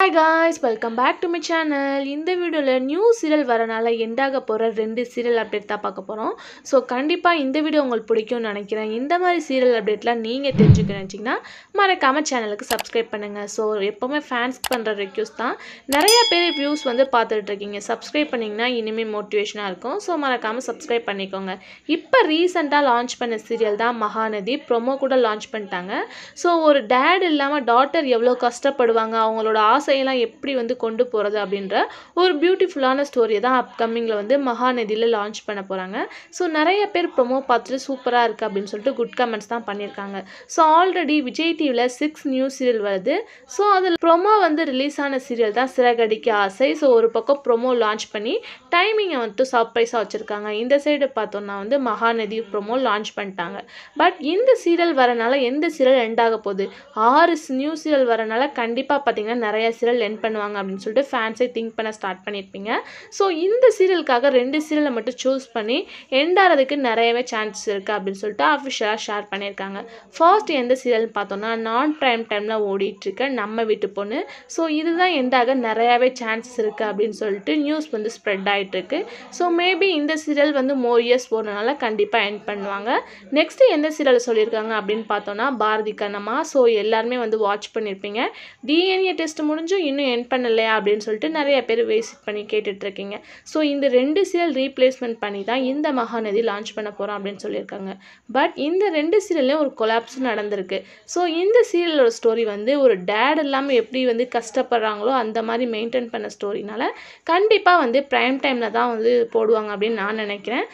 Hi guys, welcome back to my channel. இந்த வீடியோல new serial வரனால எண்டாக போற 2 சீரியல் அப்டேட் தான் பார்க்க போறோம். சோ கண்டிப்பா இந்த வீடியோ உங்களுக்கு பிடிக்கும்னு நினைக்கிறேன். இந்த மாதிரி சீரியல் அப்டேட்லாம் நீங்க தெரிஞ்சுக்கணும்னு நினைச்சீங்கன்னா மறக்காம சேனலுக்கு Subscribe பண்ணுங்க. சோ எப்பவுமே ஃபேன்ஸ் பண்ற ரிக்வெஸ்ட் தான். நிறைய பேர் வியூஸ் வந்து பார்த்துட்டு இருக்கீங்க. Subscribe பண்ணீங்கன்னா இனிமே மோட்டிவேஷனா இருக்கும். சோ மறக்காம Subscribe பண்ணிக்கோங்க. இப்போ ரீசன்ட்டா லான்ச் பண்ண சீரியல் தான் மகாநதி. ப்ரோமோ கூட லான்ச் பண்ணிட்டாங்க. சோ ஒரு டாட் இல்லாம டாட்டர் எவ்வளவு கஷ்டப்படுவாங்க, அவங்களோட ஆசையெல்லாம் எப்படி வந்து கொண்டு போகிறது அப்படின்ற ஒரு பியூட்டிஃபுல்லான ஸ்டோரியை தான் அப்கமிங்கில் வந்து மகாநதியில் லான்ச் பண்ண போகிறாங்க. ஸோ நிறைய பேர் ப்ரொமோ பார்த்துட்டு சூப்பராக இருக்குது அப்படின்னு சொல்லிட்டு குட் கமெண்ட்ஸ் தான் பண்ணியிருக்காங்க. ஸோ ஆல்ரெடி விஜய் டிவியில் 6 நியூ சீரியல் வருது. ஸோ அதில் ப்ரொமோ வந்து ரிலீஸ் ஆன சீரியல் தான் சிறகடிக்க ஆசை. ஸோ ஒரு பக்கம் ப்ரொமோ லான்ச் பண்ணி டைமிங்கை வந்துட்டு சர்ப்ரைஸாக வச்சுருக்காங்க. இந்த சைடு பார்த்தோன்னா வந்து மகாநதி ப்ரொமோ லான்ச் பண்ணிட்டாங்க. பட் இந்த சீரியல் வரனால எந்த சீரியல் எண்ட் ஆக போகுது? 6 நியூ சீரியல் வரனால கண்டிப்பாக பார்த்தீங்கன்னா நிறைய சீரியல் எண்ட் பண்ணுவாங்க அப்படின்னு சொல்லிட்டு ஃபேன்ஸை திங்க் பண்ண ஸ்டார்ட் பண்ணியிருப்பீங்க. ஸோ இந்த சீரியலுக்காக 2 சீரியலை மட்டும் சூஸ் பண்ணி எண்ட் ஆகிறதுக்கு நிறையவே சான்சஸ் இருக்குது அப்படின்னு சொல்லிட்டு அஃபிஷியலாக ஷேர் பண்ணியிருக்காங்க. ஃபர்ஸ்ட் எந்த சீரியல்னு பார்த்தோன்னா நான் ப்ரைம் டைமில் ஓடிட்டுருக்க நம்ம வீட்டு பொண்ணு. ஸோ இதுதான் எண்ட் ஆக நிறையாவே சான்சஸ் இருக்குது அப்படின்னு சொல்லிட்டு நியூஸ் வந்து ஸ்ப்ரெட் ஆகிட்டுருக்கு. ஸோ மேபி இந்த சீரியல் வந்து மோர் இயர்ஸ் போகிறதுனால கண்டிப்பாக எண்ட் பண்ணுவாங்க. நெக்ஸ்ட்டு எந்த சீரியல் சொல்லியிருக்காங்க அப்படின்னு பார்த்தோன்னா பாரதி கண்ணம்மா. ஸோ எல்லாருமே வந்து வாட்ச் பண்ணியிருப்பீங்க. டிஎன்ஏ டெஸ்ட் முடிஞ்சும் இன்னும் எண்ட் பண்ணலையா அப்படின்னு சொல்லிட்டு நிறைய பேர் விசிட் பண்ணி கேட்டுட்ருக்கீங்க. ஸோ இந்த 2 சீரியல் ரீப்ளேஸ்மெண்ட் பண்ணி தான் இந்த மகாநதி லான்ச் பண்ண போகிறோம் அப்படின்னு சொல்லியிருக்காங்க. பட் இந்த 2 சீரியல்லையும் ஒரு கொலாப்ஸ் நடந்திருக்கு. ஸோ இந்த சீரியலோட ஸ்டோரி வந்து ஒரு டேட் இல்லாமல் எப்படி வந்து கஷ்டப்படுறாங்களோ அந்த மாதிரி மெயின்டைன் பண்ண ஸ்டோரினால கண்டிப்பாக வந்து ப்ரைம் டைமில் தான் வந்து போடுவாங்க அப்படின்னு நான் நினைக்கிறேன்.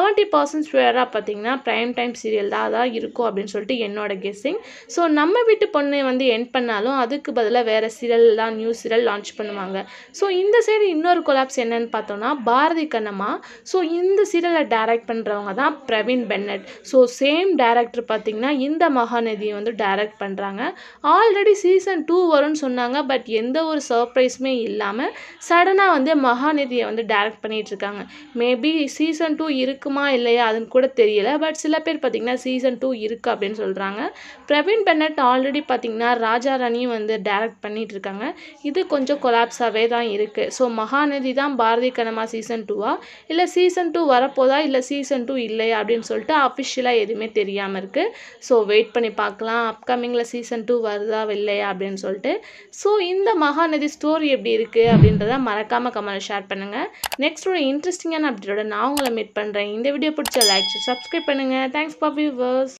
70% ஸ்வேராக பார்த்தீங்கன்னா ப்ரைம் டைம் சீரியல் தான் இருக்கும் அப்படின்னு சொல்லிட்டு என்னோட கெஸ்ஸிங். ஸோ நம்ம வீட்டு பொண்ணு வந்து எண்ட் பண்ணாலும் அதுக்கு பதிலாக வேறு சீரியல்லாம் நியூ சீரியல் லான்ச் பண்ணுவாங்க. ஸோ இந்த சைடு இன்னொரு கொலாப்ஸ் என்னன்னு பார்த்தோன்னா பாரதி கண்ணம்மா. ஸோ இந்த சீரியலை டைரக்ட் பண்ணுறவங்க தான் Praveen Bennett. So same director பார்த்தீங்கன்னா இந்த மகாநதியை வந்து டைரக்ட் பண்ணுறாங்க. ஆல்ரெடி சீசன் 2 வரும்னு சொன்னாங்க. பட் எந்த ஒரு சர்ப்ரைஸுமே இல்லாமல் சடனாக வந்து மகாநதியை வந்து டைரக்ட் பண்ணிகிட்டு இருக்காங்க. மேபி சீசன் 2 இருக்குமா இல்லையா அதுன்னு கூட தெரியல. பட் சில பேர் பார்த்தீங்கன்னா சீசன் 2 இருக்குது அப்படின்னு சொல்கிறாங்க. பிரவீன் பென்னட் ஆல்ரெடி பார்த்தீங்கன்னா ராஜா ராணியும் வந்து டைரக்ட் பண்ணிட்டு இருக்காங்க. இது கொஞ்சம் கொலாப்ஸாகவே தான் இருக்குது. ஸோ மகாநதி தான் பாரதி கண்ணம்மா சீசன் 2வா இல்லை சீசன் 2 வரப்போதா இல்லை சீசன் 2 இல்லையா அப்படின்னு சொல்லிட்டு அஃபிஷியலாக எதுவுமே தெரியாமல் இருக்குது. ஸோ வெயிட் பண்ணி பார்க்கலாம் அப்கமிங்கில் சீசன் 2 வருதா இல்லையா அப்படின்னு சொல்லிட்டு. ஸோ இந்த மகாநதி ஸ்டோரி எப்படி இருக்குது அப்படின்றத மறக்காமல் கமெண்ட் ஷேர் பண்ணுங்கள். நெக்ஸ்ட் ஒரு இன்ட்ரெஸ்டிங்கான அப்டேட்டோட நான் உங்களை மீட் பண்ணுறேன். இந்த வீடியோ பிடிச்ச லைக் சப்ஸ்கிரைப் பண்ணுங்கள். Thanks for viewers.